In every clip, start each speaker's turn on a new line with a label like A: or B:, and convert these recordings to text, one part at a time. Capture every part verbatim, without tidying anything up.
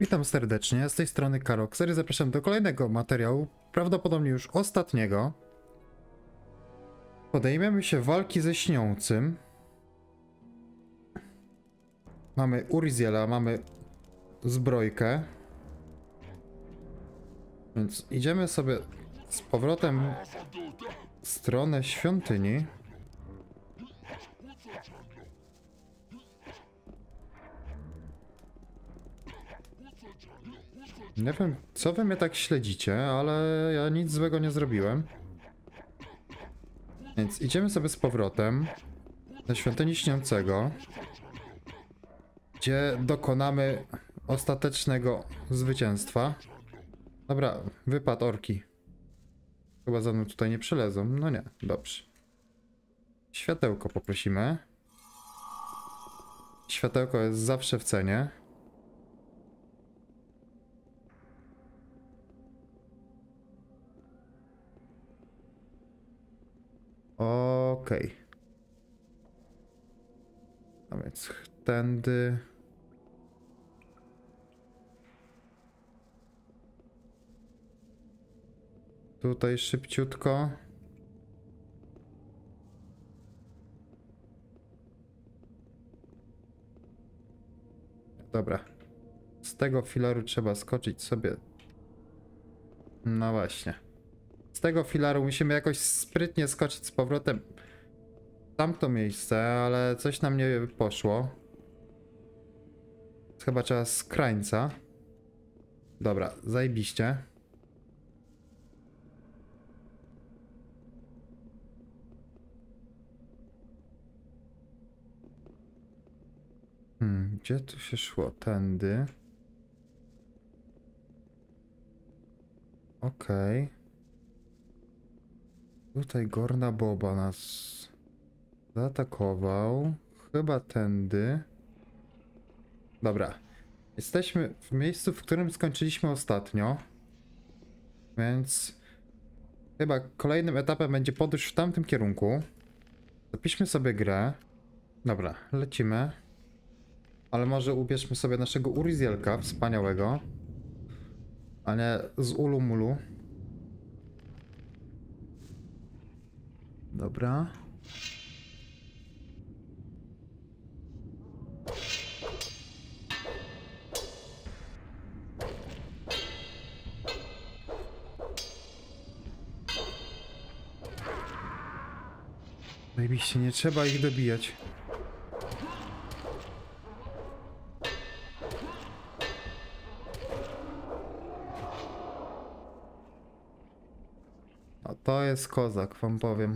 A: Witam serdecznie, z tej strony Karoxer i zapraszam do kolejnego materiału, prawdopodobnie już ostatniego. Podejmiemy się walki ze śniącym. Mamy Uriziela, mamy zbrojkę. Więc idziemy sobie z powrotem w stronę świątyni. Nie wiem, co wy mnie tak śledzicie, ale ja nic złego nie zrobiłem. Więc idziemy sobie z powrotem do świątyni śniącego, gdzie dokonamy ostatecznego zwycięstwa. Dobra, wypad orki. Chyba za mną tutaj nie przylezą. No nie, dobrze. Światełko poprosimy. Światełko jest zawsze w cenie. Okej. Okay. A więc tędy. Tutaj szybciutko. Dobra. Z tego filaru trzeba skoczyć sobie. No właśnie. Z tego filaru musimy jakoś sprytnie skoczyć z powrotem w tamto miejsce, ale coś nam nie poszło. Chyba trzeba z krańca. Dobra, zajebiście. Hmm, gdzie tu się szło? Tędy. Okej. Okay. Tutaj Gorna Boba nas zaatakował. Chyba tędy. Dobra. Jesteśmy w miejscu, w którym skończyliśmy ostatnio. Więc chyba kolejnym etapem będzie podróż w tamtym kierunku. Zapiszmy sobie grę. Dobra, lecimy. Ale może ubierzmy sobie naszego Urizielka wspaniałego. A nie z Ulumulu. Dobra. Zajebiście, nie trzeba ich dobijać. A to jest kozak, wam powiem.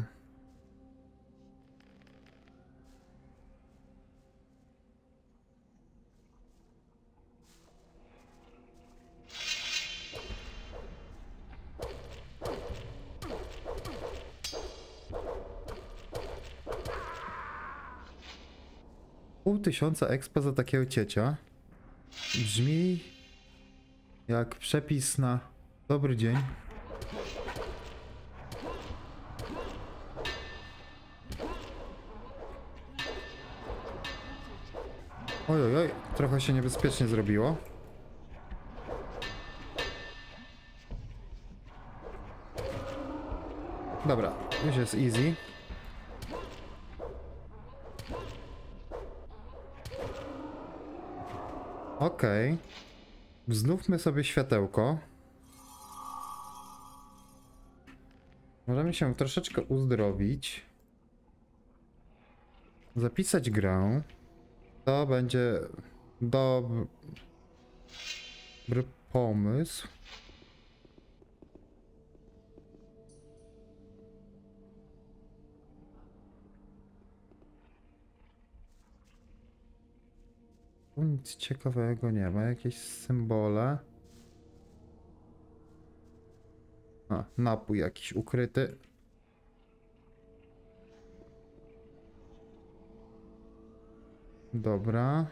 A: Pół tysiąca expa za takiego ciecia. Brzmi jak przepis na dobry dzień. Oj, oj, oj, trochę się niebezpiecznie zrobiło. Dobra, już jest easy. Okej. Okay. Znówmy sobie światełko. Możemy się troszeczkę uzdrowić. Zapisać grę. To będzie dobry pomysł. Tu nic ciekawego nie ma. Jakieś symbole. A, napój jakiś ukryty. Dobra.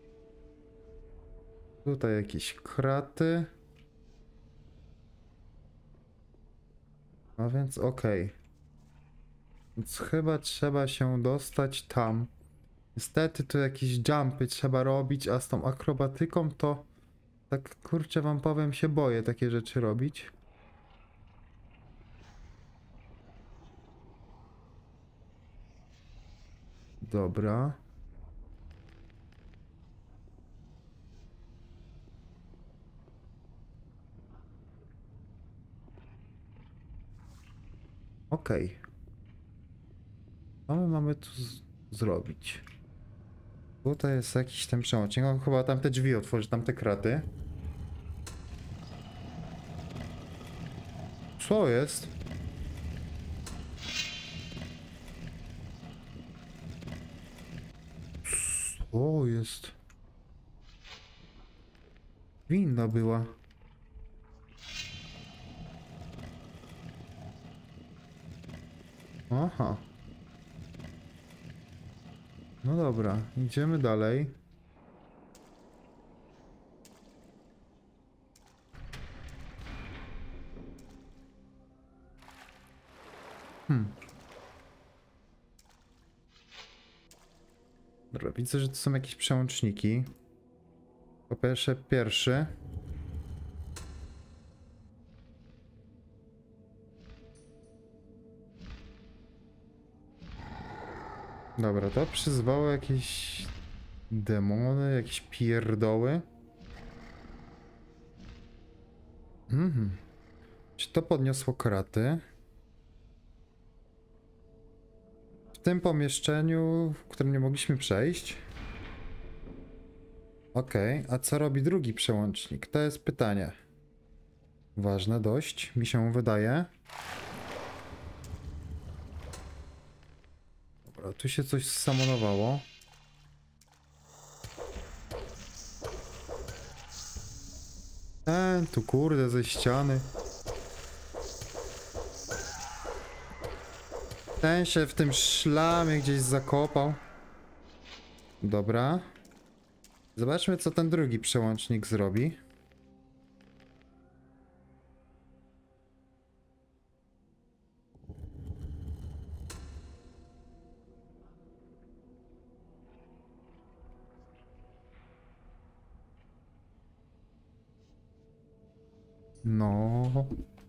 A: Tutaj jakieś kraty. A więc okej. Okay. Więc chyba trzeba się dostać tam. Niestety tu jakieś jumpy trzeba robić, a z tą akrobatyką to Tak kurczę wam powiem, się boję takie rzeczy robić. Dobra. Okej. Okay. Co my mamy tu zrobić? Tutaj jest jakiś ten przełącznik. On chyba tam te drzwi otworzy, tam te kraty. Co jest? Co jest? Winda była. Aha. No dobra, idziemy dalej. Hmm. Dobra, widzę, że to są jakieś przełączniki. Po pierwsze, pierwszy. Dobra, to przyzwało jakieś demony, jakieś pierdoły. Mhm. Czy to podniosło kraty? W tym pomieszczeniu, w którym nie mogliśmy przejść? Okej, okay. A co robi drugi przełącznik? To jest pytanie. Ważne dość, mi się wydaje. Dobra, tu się coś samonowało. Ten tu kurde ze ściany. Ten się w tym szlamie gdzieś zakopał. Dobra. Zobaczmy, co ten drugi przełącznik zrobi. No.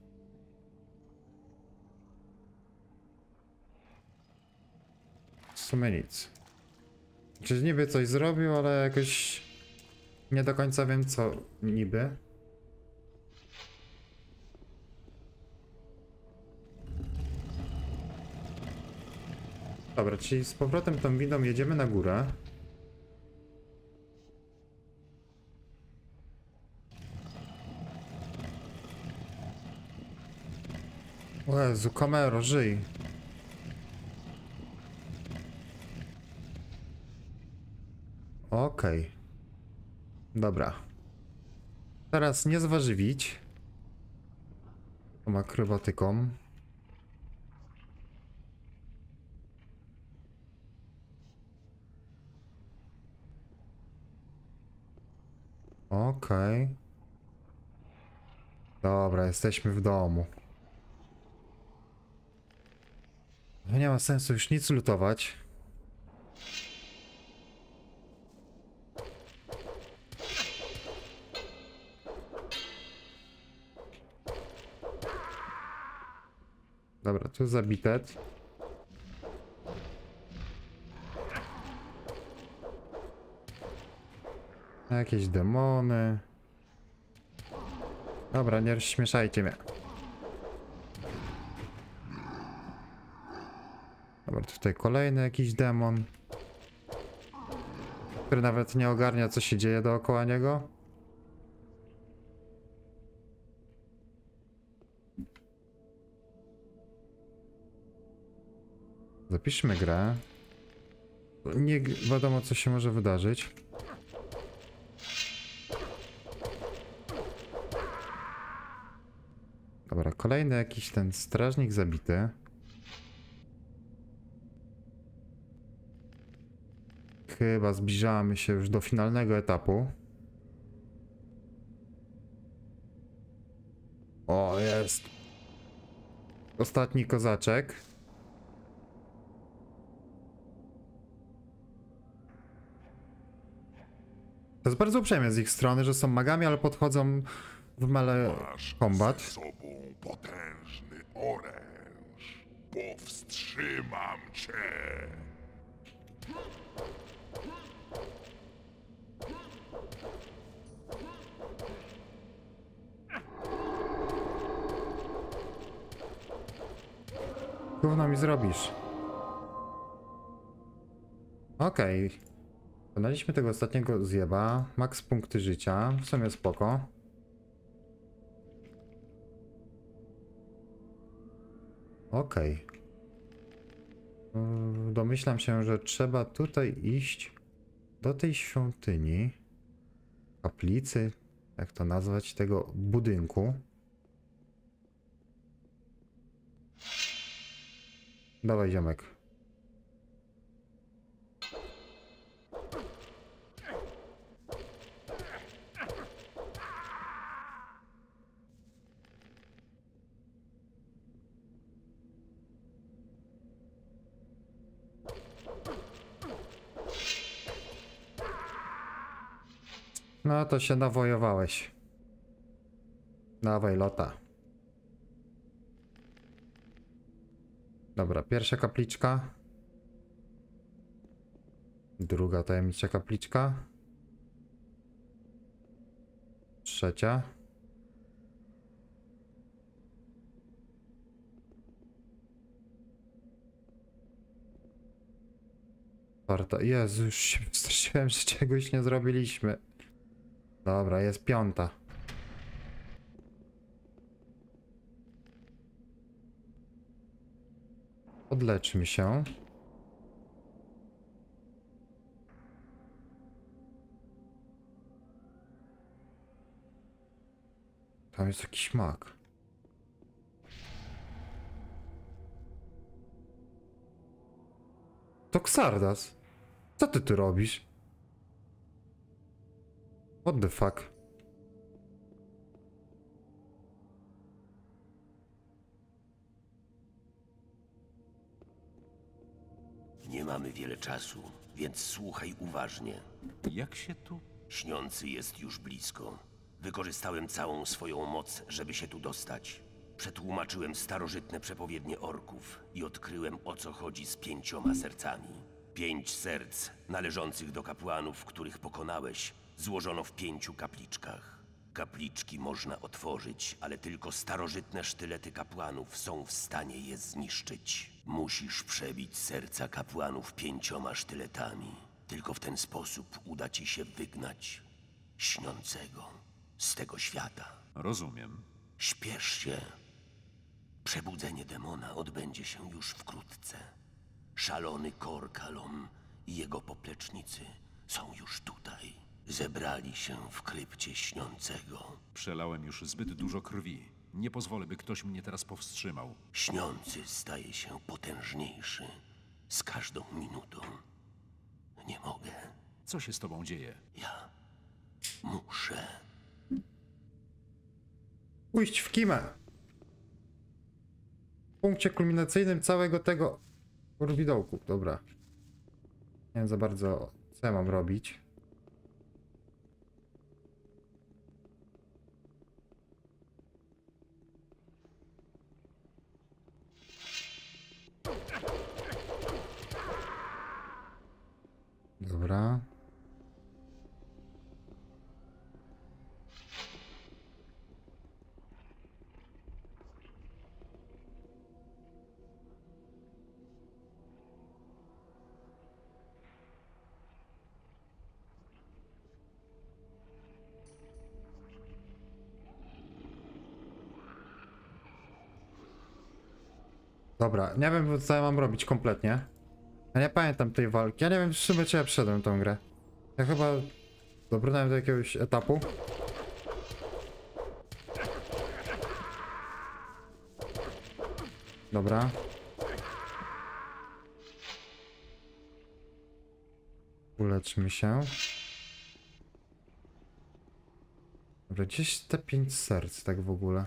A: W sumie nic. Czyli niby coś zrobił, ale jakoś nie do końca wiem, co niby. Dobra, czyli z powrotem tą windą jedziemy na górę. O Jezu, kamero, żyj. Okej. Okay. Dobra. Teraz nie zważywić. Tą akrobatyką. Okej. Okay. Dobra, jesteśmy w domu. Nie ma sensu już nic lutować. Dobra, tu zabite. Jakieś demony. Dobra, nie rozśmieszajcie mnie. Dobra, tutaj kolejny jakiś demon, który nawet nie ogarnia, co się dzieje dookoła niego. Zapiszmy grę. Nie wiadomo, co się może wydarzyć. Dobra, kolejny jakiś ten strażnik zabity. Chyba zbliżamy się już do finalnego etapu. O, jest. Ostatni kozaczek. To jest bardzo uprzejme z ich strony, że są magami, ale podchodzą w melee
B: Masz
A: combat.
B: ze sobą potężny oręż. Powstrzymam cię.
A: Gówno mi zrobisz. Okej. Okay. Pokonaliśmy tego ostatniego zjeba. Max punkty życia. W sumie spoko. Okej. Okay. Domyślam się, że trzeba tutaj iść do tej świątyni. Kaplicy. Jak to nazwać? Tego budynku. Dawaj, ziomek. No to się nawojowałeś. Dawaj, lota. Dobra, pierwsza kapliczka. Druga tajemnicza kapliczka. Trzecia. Czwarta. Jezu, już się straszyłem, że czegoś nie zrobiliśmy. Dobra, jest piąta. Odleczmy się. Tam jest jakiś mag. To Xardas. Co ty tu robisz? What the fuck?
C: Nie mamy wiele czasu, więc słuchaj uważnie.
D: Jak się tu...
C: Śniący jest już blisko. Wykorzystałem całą swoją moc, żeby się tu dostać. Przetłumaczyłem starożytne przepowiednie orków i odkryłem, o co chodzi z pięcioma sercami. Pięć serc należących do kapłanów, których pokonałeś, złożono w pięciu kapliczkach. Kapliczki można otworzyć, ale tylko starożytne sztylety kapłanów są w stanie je zniszczyć. Musisz przebić serca kapłanów pięcioma sztyletami. Tylko w ten sposób uda ci się wygnać śniącego z tego świata.
D: Rozumiem.
C: Śpiesz się. Przebudzenie demona odbędzie się już wkrótce. Szalony Kor Kalom i jego poplecznicy są już tutaj. Zebrali się w krypcie śniącego.
D: Przelałem już zbyt dużo krwi. Nie pozwolę, by ktoś mnie teraz powstrzymał.
C: Śniący staje się potężniejszy z każdą minutą. Nie mogę.
D: Co się z tobą dzieje?
C: Ja muszę.
A: Pójść w kimę. W punkcie kulminacyjnym całego tego widołku. Dobra. Nie wiem za bardzo, co ja mam robić. Dobra. Dobra, nie wiem co ja mam robić kompletnie. Ja nie pamiętam tej walki. Ja nie wiem w sumie czy ja przeszedłem tą grę. Ja chyba dobrnąłem do jakiegoś etapu. Dobra. Uleczmy się. Dobra, gdzieś te pięć serc tak w ogóle.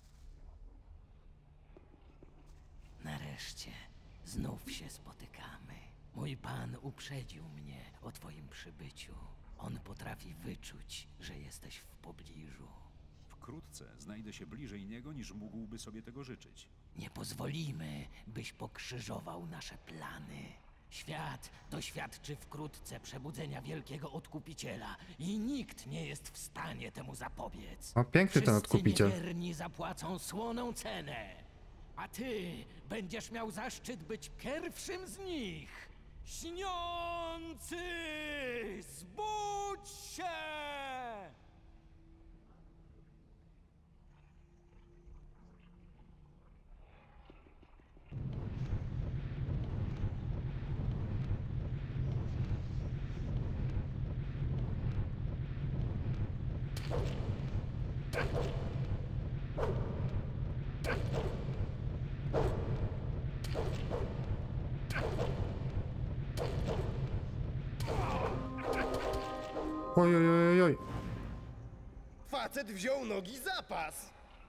E: Nareszcie znów się spotykamy. Mój pan uprzedził mnie o twoim przybyciu. On potrafi wyczuć, że jesteś w pobliżu.
D: Wkrótce znajdę się bliżej niego, niż mógłby sobie tego życzyć.
E: Nie pozwolimy, byś pokrzyżował nasze plany. Świat doświadczy wkrótce przebudzenia wielkiego odkupiciela i nikt nie jest w stanie temu zapobiec.
A: O, piękny ten odkupiciel.
E: Wszyscy niewierni zapłacą słoną cenę, a ty będziesz miał zaszczyt być pierwszym z nich. Śniący, zbudź się!
A: Oj, oj, oj, oj.
F: Facet wziął nogi zapas!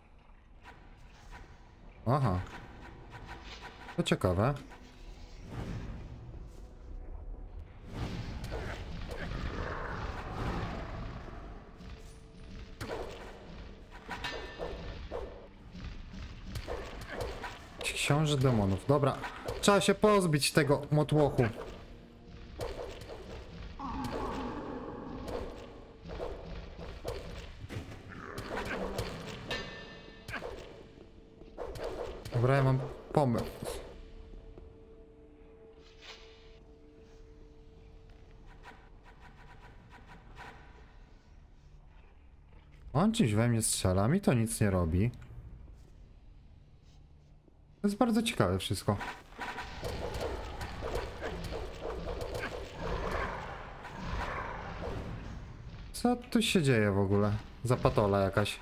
A: Aha. To ciekawe. Książę demonów. Dobra. Trzeba się pozbyć tego motłochu. Dobra, ja mam pomysł. On czymś we mnie strzela, mi to nic nie robi. To jest bardzo ciekawe wszystko. Co tu się dzieje w ogóle? Za patola jakaś.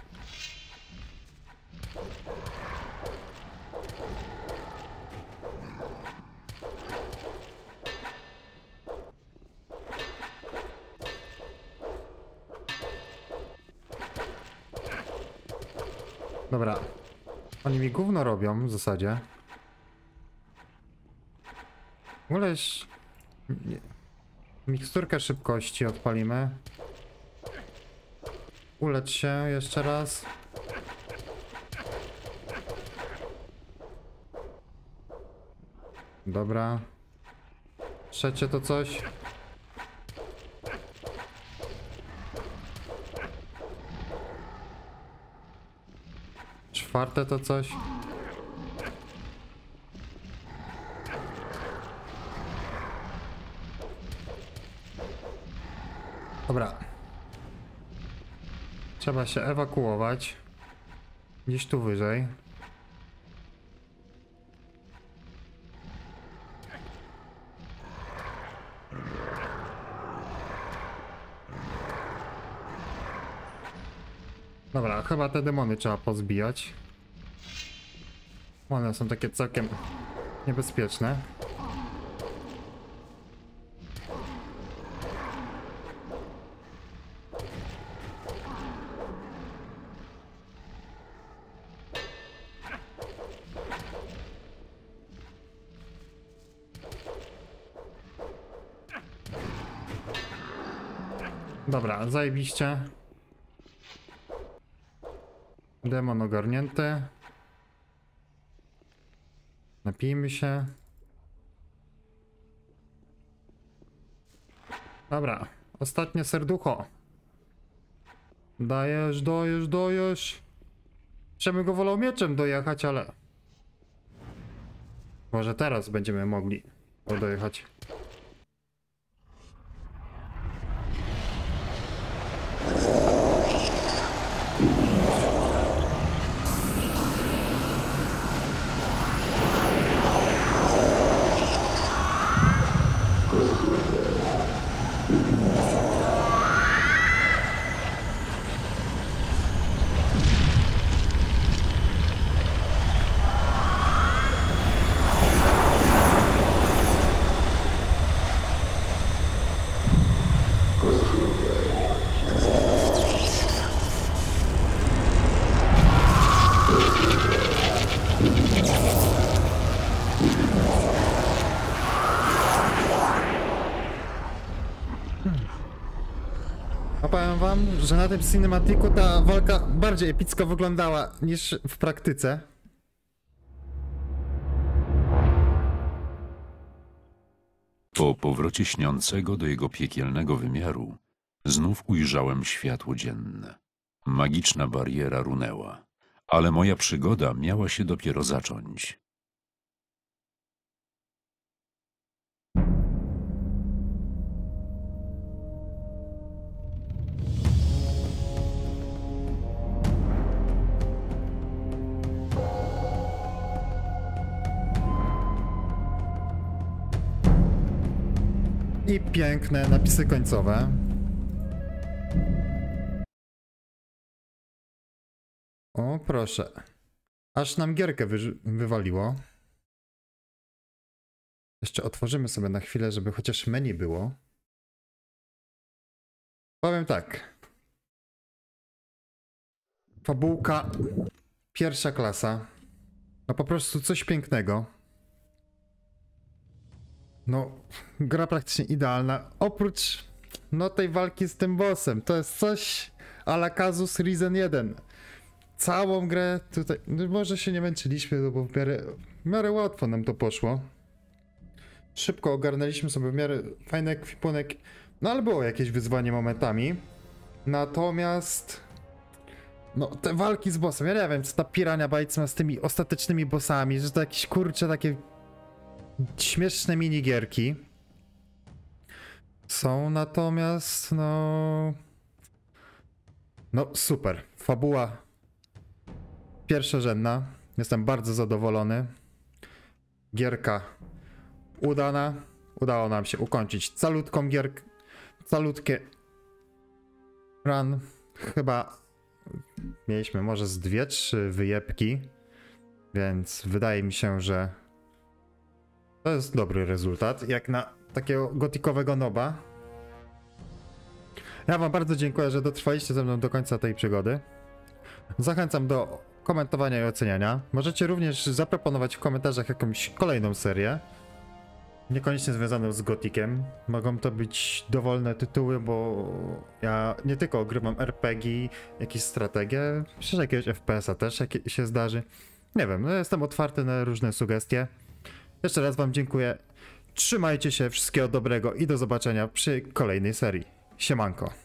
A: Dobra. Oni mi gówno robią w zasadzie. W ogóle już... nie. Miksturkę szybkości odpalimy. Ulecz się jeszcze raz. Dobra. Trzecie to coś. Czwarte to coś. Dobra. Trzeba się ewakuować. Gdzieś tu wyżej. Dobra, chyba te demony trzeba pozbijać. One są takie całkiem niebezpieczne. Dobra, zajebiście. Demon ogarnięty. Napijmy się. Dobra, ostatnie serducho. Dajesz, dajesz, dajesz. Czemu go wolał mieczem dojechać, ale... Może teraz będziemy mogli go dojechać. wam, że na tym cinematiku ta walka bardziej epicko wyglądała niż w praktyce.
D: Po powrocie śniącego do jego piekielnego wymiaru, znów ujrzałem światło dzienne. Magiczna bariera runęła, ale moja przygoda miała się dopiero zacząć.
A: I piękne napisy końcowe. O, proszę. Aż nam gierkę wy wywaliło. Jeszcze otworzymy sobie na chwilę, żeby chociaż menu było. Powiem tak. Fabułka pierwsza klasa. No po prostu coś pięknego. No, gra praktycznie idealna. Oprócz no tej walki z tym bossem. To jest coś a la Casus Reason jeden. Całą grę tutaj, no może się nie męczyliśmy, no bo w miarę, w miarę łatwo nam to poszło. Szybko ogarnęliśmy sobie w miarę fajny ekwipunek, no ale było jakieś wyzwanie momentami. Natomiast no te walki z bossem, ja nie wiem co ta Piranha Bytes ma z tymi ostatecznymi bossami, że to jakieś kurcze takie śmieszne minigierki są, natomiast no no super, fabuła pierwszorzędna, jestem bardzo zadowolony. Gierka udana, udało nam się ukończyć calutką gierkę, calutkie run, chyba mieliśmy może z dwie, trzy wyjebki, więc wydaje mi się, że to jest dobry rezultat, jak na takiego gotikowego noba. Ja wam bardzo dziękuję, że dotrwaliście ze mną do końca tej przygody. Zachęcam do komentowania i oceniania. Możecie również zaproponować w komentarzach jakąś kolejną serię. Niekoniecznie związaną z gotikiem. Mogą to być dowolne tytuły, bo ja nie tylko ogrywam er pe gie, jakieś strategie, myślę, że jakiegoś ef pe es a też jak się zdarzy. Nie wiem, no jestem otwarty na różne sugestie. Jeszcze raz wam dziękuję. Trzymajcie się, wszystkiego dobrego i do zobaczenia przy kolejnej serii. Siemanko.